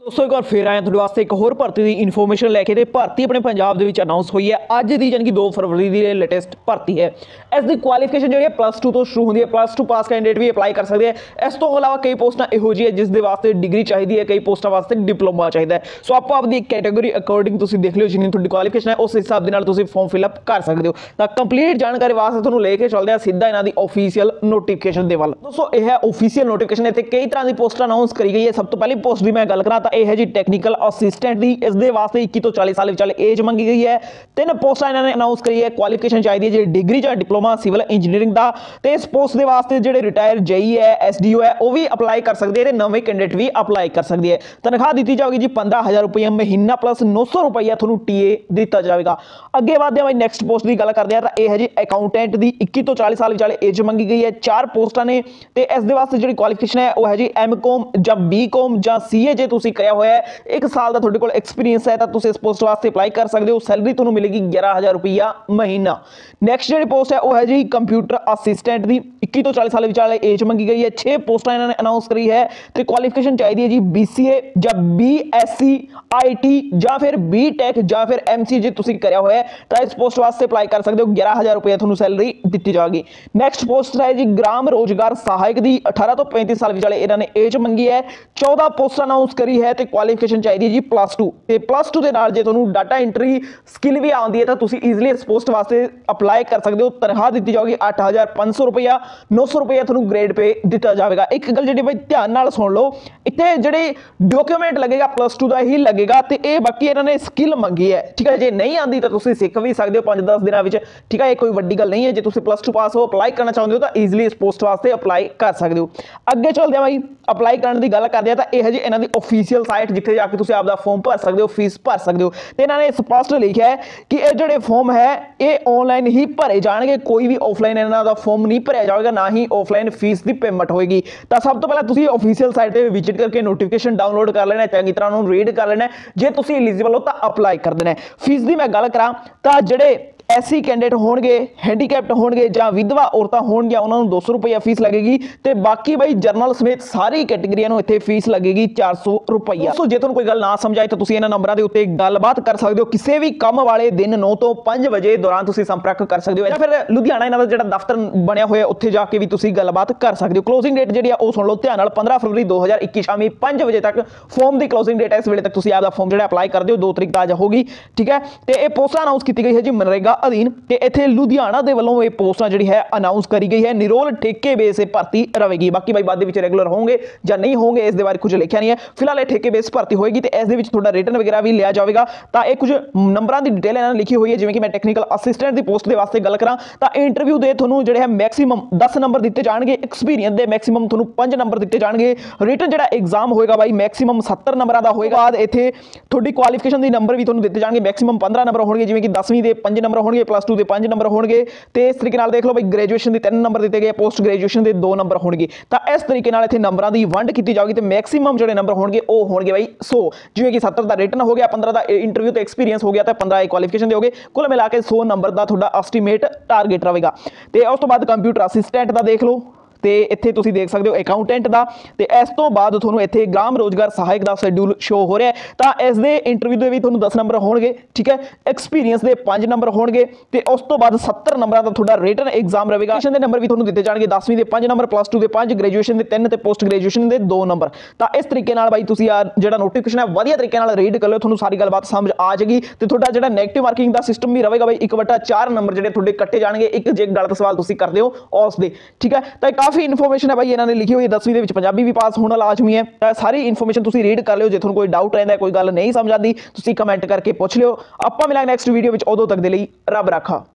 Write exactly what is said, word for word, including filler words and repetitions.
दोस्तों एक बार फिर आए ਤੁਹਾਡੇ ਵਾਸਤੇ ਇੱਕ ਹੋਰ ਭਰਤੀ ਦੀ ਇਨਫੋਰਮੇਸ਼ਨ ਲੈ ਕੇ ਤੇ ਭਰਤੀ ਆਪਣੇ ਪੰਜਾਬ ਦੇ ਵਿੱਚ ਅਨਾਉਂਸ ਹੋਈ ਹੈ ਅੱਜ ਦੀ ਜਾਨੀ ਕਿ ਦੋ ਫਰਵਰੀ ਦੀ ਲੇਟੈਸਟ ਭਰਤੀ ਹੈ। ਇਸ ਦੀ ਕੁਆਲੀਫਿਕੇਸ਼ਨ ਜਿਹੜੀ ਹੈ ਪਲੱਸ ਟੂ ਤੋਂ ਸ਼ੁਰੂ ਹੁੰਦੀ ਹੈ। ਪਲੱਸ ਟੂ ਪਾਸ ਕੈਂਡੀਡੇਟ ਵੀ ਅਪਲਾਈ ਕਰ ਸਕਦੇ ਹੈ। ਇਸ ਤੋਂ ਇਲਾਵਾ ਕਈ ਪੋਸਟਾਂ ਇਹੋ ਜਿਹੀ ਹੈ ਜਿਸ ਦੇ ਵਾਸਤੇ ਡਿਗਰੀ ਚਾਹੀਦੀ ਹੈ, ਕਈ ਪੋਸਟਾਂ ਵਾਸਤੇ ਡਿਪਲੋਮਾ ਚਾਹੀਦਾ ਹੈ। ਸੋ ਆਪੋ ਆਪਦੀ ਕੈਟਾਗਰੀ ਅਕੋਰਡਿੰਗ ਤੁਸੀਂ ਦੇਖ ਲਿਓ ਜਿੰਨੀ ਤੁਹਾਡੀ ਕੁਆਲੀਫਿਕੇਸ਼ਨ ਹੈ ਉਸ ਹਿਸਾਬ ਦੇ ਨਾਲ ਤੁਸੀਂ ਫਾਰਮ ਫਿਲ ਅਪ ਕਰ ਸਕਦੇ ਹੋ। ਤਾਂ ਕੰਪਲੀਟ ਜਾਣਕਾਰੀ ਵਾਸਤੇ ਤੁਹਾਨੂੰ ਲੈ ਕੇ ਚੱਲਦੇ ਆ ਸਿੱਧਾ ਇਹਨਾਂ ਦੀ ਆਫੀਸ਼ੀਅਲ ਨੋਟੀਫਿਕੇਸ਼ਨ ਦੇ ਵੱਲ। ਦੋਸਤੋ ਇਹ ਹੈ ਆਫੀਸ਼ੀਅਲ ਨੋਟੀਫਿਕੇਸ਼ਨ, ਇੱਥੇ ਕਈ ਤਰ੍ਹਾਂ ਦੀ ਪੋਸਟਾਂ ਅਨਾਉਂਸ ਕਰੀ ਗਈ ਹੈ। ਸਭ ਤੋਂ ਪਹਿਲੀ ਪੋਸਟ ਦੀ ਮੈਂ ਗੱਲ ਕਰਾਂ ਤਾਂ ਇਹ ਹੈ ਜੀ ਟੈਕਨੀਕਲ ਅਸਿਸਟੈਂਟ ਦੀ। ਇਸ ਦੇ ਵਾਸਤੇ ਇੱਕੀ ਤੋਂ ਚਾਲੀ ਸਾਲ ਵਿਚਾਲੇ ਏਜ ਮੰਗੀ ਗਈ ਹੈ। ਤਿੰਨ ਪੋਸਟਾਂ ਇਹਨਾਂ ਨੇ ਅਨਾਉਂਸ ਕਰੀ ਹੈ। ਕੁਆਲੀਫਿਕੇਸ਼ਨ ਚਾਹੀਦੀ ਹੈ ਜਿਹੜੀ ਡਿਗਰੀ ਜਾਂ ਡਿਪਲੋਮਾ ਸਿਵਲ ਇੰਜੀਨੀਅਰਿੰਗ ਦਾ। ਤੇ ਇਸ ਪੋਸਟ ਦੇ ਵਾਸਤੇ ਜਿਹੜੇ ਰਿਟਾਇਰ ਜੇਈ ਹੈ, ਐਸਡੀਓ ਹੈ, ਉਹ ਵੀ ਅਪਲਾਈ ਕਰ ਸਕਦੇ ਹੈ ਤੇ ਨਵੇਂ ਕੈਂਡੀਡੇਟ ਵੀ ਅਪਲਾਈ ਕਰ ਸਕਦੇ ਹੈ। ਤਨਖਾਹ ਦਿੱਤੀ ਜਾਵੇਗੀ ਜੀ ਪੰਦਰਾਂ ਹਜ਼ਾਰ ਰੁਪਏ ਮਹੀਨਾ ਪਲੱਸ ਨੌ ਸੌ ਰੁਪਈਆ ਤੁਹਾਨੂੰ ਟੀਏ ਦਿੱਤਾ ਜਾਵੇਗਾ। ਅੱਗੇ ਵਧਦੇ ਹਾਂ ਬਾਈ ਨੈਕਸਟ ਪੋਸਟ ਦੀ ਗੱਲ ਕਰਦੇ ਹਾਂ ਤਾਂ ਇਹ ਹੈ ਜੀ ਅਕਾਊਂਟੈਂਟ ਦੀ। ਇੱਕੀ ਤੋਂ ਚਾਲੀ ਸਾਲ ਵਿਚਾਲੇ ਏਜ ਮੰਗੀ ਗਈ ਹੈ। ਚਾਰ ਪੋਸਟਾਂ ਨੇ ਤੇ ਇਸ ਦੇ ਵਾਸਤੇ ਜਿਹੜੀ ਕੁਆਲੀਫਿਕੇਸ਼ਨ ਹੈ ਉਹ ਹੈ ਜੀ ਐਮ ਕਾਮ ਜਾਂ ਬੀ ਕਾਮ ਜਾਂ ਸੀਏ ਜੇ ਤੁਸੀਂ ਕਰਿਆ ਹੋਇਆ ਹੈ, ਇੱਕ ਸਾਲ ਦਾ ਤੁਹਾਡੇ ਕੋਲ ਐਕਸਪੀਰੀਅੰਸ ਹੈ ਤਾਂ ਤੁਸੀਂ ਇਸ ਪੋਸਟ ਵਾਸਤੇ ਅਪਲਾਈ ਕਰ ਸਕਦੇ ਹੋ। ਸੈਲਰੀ ਤੁਹਾਨੂੰ ਮਿਲੇਗੀ ਗਿਆਰਾਂ ਹਜ਼ਾਰ ਰੁਪਈਆ ਮਹੀਨਾ। ਨੈਕਸਟ ਜਿਹੜੀ ਪੋਸਟ ਹੈ ਉਹ ਹੈ ਜੀ ਕੰਪਿਊਟਰ ਅਸਿਸਟੈਂਟ ਦੀ। ਇੱਕੀ ਤੋਂ ਚਾਲੀ ਸਾਲ ਵਿਚਾਲੇ ਏਜ ਮੰਗੀ ਗਈ ਹੈ। ਛੇ ਪੋਸਟਾਂ ਇਹਨਾਂ ਨੇ ਅਨਾਉਂਸ ਕਰੀ ਹੈ ਤੇ ਕੁਆਲੀਫਿਕੇਸ਼ਨ ਚਾਹੀਦੀ ਹੈ ਜੀ ਬੀਸੀਏ ਜਾਂ ਬੀਐਸਸੀ ਆਈਟੀ ਜਾਂ ਫਿਰ ਬੀਟੈਕ ਜਾਂ ਫਿਰ ਐਮਸੀ ਜੇ ਤੁਸੀਂ ਕਰਿਆ ਹੋਇਆ ਹੈ ਤਾਂ ਇਸ ਪੋਸਟ ਵਾਸਤੇ ਅਪਲਾਈ ਕਰ ਸਕਦੇ ਹੋ। ਗਿਆਰਾਂ ਹਜ਼ਾਰ ਰੁਪਏ ਤੁਹਾਨੂੰ ਸੈਲਰੀ ਦਿੱਤੀ ਜਾਵੇਗੀ। ਨੈਕਸਟ ਪੋਸਟ ਹੈ ਜੀ ਗ੍ਰਾਮ ਰੋਜ਼ਗਾਰ ਸਹਾਇਕ ਦੀ। ਅਠਾਰਾਂ ਤੋਂ ਪੈਂਤੀ ਸਾਲ ਵਿਚਾਲੇ ਇਹਨਾਂ ਨੇ ਏਜ ਮੰਗੀ ਹੈ। ਚੌਦਾਂ ਪੋਸਟਾਂ ਅਨਾਉਂਸ ਕਰੀ ਹੈ ਤੇ ਕੁਆਲੀਫਿਕੇਸ਼ਨ ਚਾਹੀਦੀ ਹੈ ਜੀ ਪਲੱਸ ਟੂ। ਤੇ ਪਲੱਸ ਟੂ ਦੇ ਨਾਲ ਜੇ ਤੁਹਾਨੂੰ ਡਾਟਾ ਐਂਟਰੀ ਸਕਿੱਲ ਵੀ ਆਉਂਦੀ ਹੈ ਤਾਂ ਤੁਸੀਂ ਈਜ਼ੀਲੀ ਇਸ ਪੋਸਟ ਵਾਸਤੇ ਅਪਲਾਈ ਕਰ ਸਕਦੇ ਹੋ। ਤਨਖਾਹ ਦਿੱਤੀ ਜਾਵੇਗੀ ਅੱਠ ਹਜ਼ਾਰ ਪੰਜ ਸੌ ਰੁਪਈਆ। ਨੌ ਸੌ ਰੁਪਈਆ ਤੁਹਾਨੂੰ ਗ੍ਰੇਡ ਪੇ ਦਿੱਤਾ ਜਾਵੇਗਾ। ਇੱਕ ਗੱਲ ਜਿਹੜੀ ਬਈ ਧਿਆਨ ਨਾਲ ਸੁਣ ਲਓ, ਇੱਥੇ ਜਿਹੜੇ ਡਾਕੂਮੈਂਟ ਲੱਗੇਗਾ ਪਲੱਸ ਟੂ ਦਾ ਹੀ ਲੱਗੇਗਾ ਤੇ ਇਹ ਬਾਕੀ ਇਹਨਾਂ ਨੇ ਸਕਿੱਲ ਮੰਗੀ ਹੈ। ਠੀਕ ਹੈ, ਜੇ ਨਹੀਂ ਆਉਂਦੀ ਤਾਂ ਤੁਸੀਂ ਸਿੱਖ ਵੀ ਸਕਦੇ ਹੋ ਪੰਜ ਦਸ ਦਿਨਾਂ ਵਿੱਚ। ਠੀਕ ਹੈ, ਇਹ ਕੋਈ ਵੱਡੀ ਗੱਲ ਨਹੀਂ ਹੈ। ਜੇ ਤੁਸੀਂ ਪਲੱਸ ਟੂ ਪਾਸ ਹੋ ਅਪਲਾਈ ਕਰਨਾ ਚਾਹੁੰਦੇ ਹੋ ਤਾਂ ਈਜ਼ੀਲੀ ਇਸ ਪੋਸਟ ਵਾਸਤੇ ਅਪਲਾਈ ਕਰ ਸਕਦੇ ਹੋ। ਅੱਗੇ ਚੱਲਦੇ ਆ ਬਾਈ ਅਪਲਾਈ ਕਰਨ ਦੀ ਗੱਲ ਕਰਦੇ ਆ ਤਾਂ ਇਹ ਹੈ ਜੀ ਇਹਨਾਂ ਦੀ ਆਫੀਸ਼ੀਅਲ ਸਾਈਟ ਜਿੱਥੇ ਜਾ ਕੇ ਤੁਸੀਂ ਆਪਦਾ ਫਾਰਮ ਭਰ ਸਕਦੇ ਹੋ, ਫੀਸ ਭਰ ਸਕਦੇ ਹੋ। ਤੇ ਇਹਨਾਂ ਨੇ ਸਪਸ਼ਟ ਲਿਖਿਆ ਹੈ ਕਿ ਇਹ ਜਿਹੜੇ ਫਾਰਮ ਹੈ ਇਹ ਆਨਲਾਈਨ ਹੀ ਭਰੇ ਜਾਣਗੇ, ਕੋਈ ਵੀ ਆਫਲਾਈਨ ਇਹਨਾਂ ਦਾ ਫਾਰਮ ਨਹੀਂ ਭਰਿਆ ਜਾਵੇਗਾ, ਨਾ ਹੀ ਆਫਲਾਈਨ ਫੀਸ ਦੀ ਪੇਮੈਂਟ ਹੋਏਗੀ। ਤਾਂ ਸਭ ਤੋਂ ਪਹਿਲਾਂ ਤੁਸੀਂ ਆਫੀਸ਼ੀਅਲ ਸਾਈਟ ਤੇ ਵਿਜ਼ਿਟ ਕਰਕੇ ਨੋਟੀਫਿਕੇਸ਼ਨ ਡਾਊਨਲੋਡ ਕਰ ਲੈਣਾ, ਚੰਗੀ ਤਰ੍ਹਾਂ ਉਹਨੂੰ ਰੀਡ ਕਰ ਲੈਣਾ। ਜੇ ਤੁਸੀਂ ਐਲੀਜੀਬਲ ਹੋ ਤਾਂ ਅਪਲਾਈ ਕਰ ਦੇਣਾ। ਫੀਸ ਦੀ ਮੈਂ ਗੱਲ ਕਰਾਂ ਤਾਂ ਜਿਹੜੇ ਐਸੀ ਕੈਂਡੀਡੇਟ ਹੋਣਗੇ, ਹੈਂਡੀਕੈਪਟ ਹੋਣਗੇ ਜਾਂ ਵਿਧਵਾ ਔਰਤਾਂ ਹੋਣਗੀਆਂ ਉਹਨਾਂ ਨੂੰ ਦੋ ਸੌ ਰੁਪਈਆ ਫੀਸ ਲੱਗੇਗੀ ਤੇ ਬਾਕੀ ਬਾਈ ਜਰਨਲ ਸਮੇਤ ਸਾਰੀ ਕੈਟੇਗਰੀਆਂ ਨੂੰ ਇੱਥੇ ਫੀਸ ਲੱਗੇਗੀ ਚਾਰ ਸੌ ਰੁਪਈਆ। ਦੋਸਤੋ ਜੇ ਤੁਹਾਨੂੰ ਕੋਈ ਗੱਲ ਨਾ ਸਮਝ ਆਏ ਤਾਂ ਤੁਸੀਂ ਇਹਨਾਂ ਨੰਬਰਾਂ ਦੇ ਉੱਤੇ ਗੱਲਬਾਤ ਕਰ ਸਕਦੇ ਹੋ। ਕਿਸੇ ਵੀ ਕੰਮ ਵਾਲੇ ਦਿਨ ਨੌ ਤੋਂ ਪੰਜ ਵਜੇ ਦੌਰਾਨ ਤੁਸੀਂ ਸੰਪਰਕ ਕਰ ਸਕਦੇ ਹੋ ਜਾਂ ਫਿਰ ਲੁਧਿਆਣਾ ਇਹਨਾਂ ਦਾ ਜਿਹੜਾ ਦਫ਼ਤਰ ਬਣਿਆ ਹੋਇਆ ਉੱਥੇ ਜਾ ਕੇ ਵੀ ਤੁਸੀਂ ਗੱਲਬਾਤ ਕਰ ਸਕਦੇ ਹੋ। ਕਲੋਜ਼ਿੰਗ ਡੇਟ ਜਿਹੜੀ ਆ ਉਹ ਸੁਣ ਲਓ ਧਿਆਨ ਨਾਲ, ਪੰਦਰਾਂ ਫਰਵਰੀ ਦੋ ਹਜ਼ਾਰ ਇੱਕੀ ਸ਼ਾਮੀ ਪੰਜ ਵਜੇ ਤੱਕ ਫਾਰਮ ਦੀ ਕਲੋਜ਼ਿੰਗ ਡੇਟ ਹੈ। ਇਸ ਵੇਲੇ ਤੱਕ ਤੁਸੀਂ ਆਪਦਾ ਫਾਰਮ ਜਿਹੜਾ ਅਪਲਾਈ ਕਰਦੇ ਹੋ, ਦੋ ਤਰੀਕ ਤਾਜ਼ਾ ਹੋਗੀ। ਠੀਕ ਹੈ, ਤੇ ਇਹ ਪੋਸਟ ਅਨਾਉਂਸ ਕੀਤੀ ਗਈ ਹੈ ਜੀ ਮਨਰੇਗਾ ਅਧੀਨ ਤੇ ਇੱਥੇ ਲੁਧਿਆਣਾ ਦੇ ਵੱਲੋਂ ਇਹ ਪੋਸਟਾਂ ਜਿਹੜੀ ਹੈ ਅਨਾਉਂਸ ਕਰੀ ਗਈ ਹੈ। ਨਿਰੋਲ ਠੇਕੇ ਬੇਸ ਤੇ ਭਰਤੀ ਰਹੇਗੀ। ਬਾਕੀ ਬਾਈ ਬਾਅਦ ਦੇ ਵਿੱਚ ਰੈਗੂਲਰ ਹੋਣਗੇ ਜਾਂ ਨਹੀਂ ਹੋਣਗੇ ਇਸ ਦੇ ਬਾਰੇ ਕੁਝ ਲਿਖਿਆ ਨਹੀਂ ਹੈ। ਫਿਲਹਾਲ ਇਹ ਠੇਕੇ ਬੇਸ ਭਰਤੀ ਹੋਏਗੀ ਤੇ ਇਸ ਦੇ ਵਿੱਚ ਤੁਹਾਡਾ ਰਿਟਨ ਵਗੈਰਾ ਵੀ ਲਿਆ ਜਾਵੇਗਾ। ਤਾਂ ਇਹ ਕੁਝ ਨੰਬਰਾਂ ਦੀ ਡਿਟੇਲ ਇਹਨਾਂ ਨੇ ਲਿਖੀ ਹੋਈ ਹੈ। ਜਿਵੇਂ ਕਿ ਮੈਂ ਟੈਕਨੀਕਲ ਅਸਿਸਟੈਂਟ ਦੀ ਪੋਸਟ ਦੇ ਵਾਸਤੇ ਗੱਲ ਕਰਾਂ ਤਾਂ ਇੰਟਰਵਿਊ ਦੇ ਤੁਹਾਨੂੰ ਜਿਹੜੇ ਹੈ ਮੈਕਸਿਮਮ ਦਸ ਨੰਬਰ ਦਿੱਤੇ ਜਾਣਗੇ। ਐਕਸਪੀਰੀਅੰਸ ਦੇ ਮੈਕਸਿਮਮ ਤੁਹਾਨੂੰ ਪੰਜ ਨੰਬਰ ਦਿੱਤੇ ਜਾਣਗੇ। ਰਿਟਨ ਜਿਹੜਾ ਐਗਜ਼ਾਮ ਹੋਏਗਾ ਬਾਈ ਮੈਕਸਿਮਮ ਸੱਤਰ ਨੰਬਰਾਂ ਦਾ ਹੋਏਗਾ। ਬਾਅਦ ਇੱਥੇ ਤੁਹਾਡੀ ਕੁਆਲੀਫਿਕੇਸ਼ਨ ਦੇ ਨੰਬਰ ਵੀ ਤੁਹਾਨੂੰ ਦਿੱਤੇ ਜਾਣਗੇ। ਮੈਕਸਿਮਮ ਪੰਦਰਾਂ ਨੰਬਰ ਹੋਣਗੇ, ਜਿਵੇਂ ਕਿ ਦਸਵੀਂ ਦੇ ਪੰਜ ਨੰਬਰ ਹੋਣਗੇ, ਪਲੱਸ ਟੂ ਦੇ ਪੰਜ ਨੰਬਰ ਹੋਣਗੇ। ਤੇ ਇਸ ਤਰੀਕੇ ਨਾਲ ਦੇਖ ਲਓ ਬਈ ਗ੍ਰੈਜੂਏਸ਼ਨ ਦੇ ਤਿੰਨ ਨੰਬਰ ਦਿੱਤੇ ਗਏ, ਪੋਸਟ ਗ੍ਰੈਜੂਏਸ਼ਨ ਦੇ ਦੋ ਨੰਬਰ ਹੋਣਗੇ। ਤਾਂ ਇਸ ਤਰੀਕੇ ਨਾਲ ਇੱਥੇ ਨੰਬਰਾਂ ਦੀ ਵੰਡ ਕੀਤੀ ਜਾਊਗੀ ਤੇ ਮੈਕਸਿਮਮ ਜਿਹੜੇ ਨੰਬਰ ਹੋਣਗੇ ਉਹ ਹੋਣਗੇ ਬਾਈ ਸੌ। ਜਿਵੇਂ ਕਿ ਸੱਤਰ ਦਾ ਰਿਟਨ ਹੋ ਗਿਆ, ਪੰਦਰਾਂ ਦਾ ਇੰਟਰਵਿਊ ਤੇ ਐਕਸਪੀਰੀਅੰਸ ਹੋ ਗਿਆ ਤੇ ਪੰਦਰਾਂ ਇਹ ਕੁਆਲੀਫਿਕੇਸ਼ਨ ਦੇ ਹੋ ਗਏ। ਕੁੱਲ ਮਿਲਾ ਕੇ ਸੌ ਨੰਬਰ ਦਾ ਤੁਹਾਡਾ ਐਸਟੀਮੇਟ ਟਾਰਗੇਟ ਰਹੇਗਾ। ਤੇ ਉਸ ਤੋਂ ਬਾਅਦ ਕੰਪਿਊਟਰ ਅਸਿਸਟੈਂਟ ਦਾ ਦੇਖ ਲਓ ਤੇ ਇੱਥੇ ਤੁਸੀਂ ਦੇਖ ਸਕਦੇ ਹੋ ਅਕਾਊਂਟੈਂਟ ਦਾ। ਤੇ ਇਸ ਤੋਂ ਬਾਅਦ ਤੁਹਾਨੂੰ ਇੱਥੇ ਗ੍ਰਾਮ ਰੋਜ਼ਗਾਰ ਸਹਾਇਕ ਦਾ ਸ਼ੈਡਿਊਲ ਸ਼ੋ ਹੋ ਰਿਹਾ ਹੈ। ਤਾਂ ਇਸ ਦੇ ਇੰਟਰਵਿਊ ਦੇ ਵੀ ਤੁਹਾਨੂੰ ਦਸ ਨੰਬਰ ਹੋਣਗੇ। ਠੀਕ ਹੈ, ਐਕਸਪੀਰੀਅੰਸ ਦੇ ਪੰਜ ਨੰਬਰ ਹੋਣਗੇ ਤੇ ਉਸ ਤੋਂ ਬਾਅਦ ਸੱਤਰ ਨੰਬਰਾਂ ਦਾ ਤੁਹਾਡਾ ਰਿਟਨ ਐਗਜ਼ਾਮ ਰਹੇਗਾ। ਦੇ ਨੰਬਰ ਵੀ ਤੁਹਾਨੂੰ ਦਿੱਤੇ ਜਾਣਗੇ, ਦਸਵੀਂ ਦੇ ਪੰਜ ਨੰਬਰ, ਪਲੱਸ ਟੂ ਦੇ ਪੰਜ, ਗ੍ਰੈਜੂਏਸ਼ਨ ਦੇ ਤਿੰਨ ਤੇ ਪੋਸਟ ਗ੍ਰੈਜੂਏਸ਼ਨ ਦੇ ਦੋ ਨੰਬਰ। ਤਾਂ ਇਸ ਤਰੀਕੇ ਨਾਲ ਬਾਈ ਤੁਸੀਂ ਆ ਜਿਹੜਾ ਨੋਟੀਫਿਕੇਸ਼ਨ ਹੈ ਵਧੀਆ ਤਰੀਕੇ ਨਾਲ ਰੀਡ ਕਰ ਲਿਓ, ਤੁਹਾਨੂੰ ਸਾਰੀ ਗੱਲਬਾਤ ਸਮਝ ਆ ਜਾਏਗੀ। ਤੇ ਤੁਹਾਡਾ ਜਿਹੜਾ ਨੈਗੇਟਿਵ ਮਾਰਕਿੰਗ ਦਾ ਸਿਸਟਮ ਵੀ ਰਹੇਗਾ ਬਾਈ, ਇੱਕ ਵਟਾ ਚਾਰ ਨੰਬਰ ਜਿਹੜੇ ਤੁਹਾਡੇ ਕੱਟੇ ਜਾਣਗੇ ਇੱਕ ਜੇ ਗਲਤ ਸਵਾਲ ਤੁਸੀਂ ਕਰਦੇ ਹੋ ਉਸ ਦੇ। ਠੀਕ ਹੈ, ਤਾਂ ਕਾਫੀ ਇਨਫੋਰਮੇਸ਼ਨ ਹੈ ਬਾਈ ਇਹਨਾਂ ਨੇ ਲਿਖੀ ਹੋਈ ਹੈ। ਦਸਵੀਂ ਦੇ ਵਿੱਚ ਪੰਜਾਬੀ ਵੀ ਪਾਸ ਹੋਣਾ ਲਾਜ਼ਮੀ ਹੈ। ਤਾਂ ਸਾਰੀ ਇਨਫੋਰਮੇਸ਼ਨ ਤੁਸੀਂ ਰੀਡ ਕਰ ਲਿਓ। ਜੇ ਤੁਹਾਨੂੰ ਕੋਈ ਡਾਊਟ ਰਹਿੰਦਾ, ਕੋਈ ਗੱਲ ਨਹੀਂ ਸਮਝ ਆਉਂਦੀ, ਤੁਸੀਂ ਕਮੈਂਟ ਕਰਕੇ ਪੁੱਛ ਲਿਓ। ਆਪਾਂ ਮਿਲਾਂਗੇ ਨੈਕਸਟ ਵੀਡੀਓ ਵਿੱਚ, ਉਦੋਂ ਤੱਕ ਦੇ ਲਈ ਰੱਬ ਰਾਖਾ।